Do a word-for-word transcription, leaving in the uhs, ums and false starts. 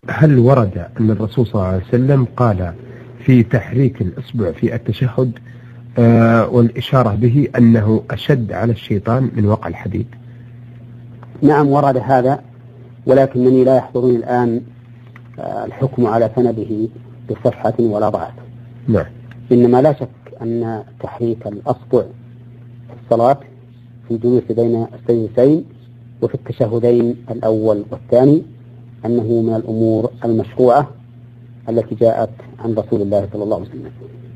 هل ورد أن الرسول صلى الله عليه وسلم قال في تحريك الإصبع في التشهد آه والإشارة به أنه أشد على الشيطان من وقع الحديد؟ نعم ورد هذا، ولكنني لا يحضرني الآن الحكم على سنده بصحة ولا ضعف. نعم. إنما لا شك أن تحريك الأصبع في الصلاة في الجلوس بين السجدتين وفي التشهدين الأول والثاني أنه من الأمور المشروعة التي جاءت عن رسول الله صلى الله عليه وسلم.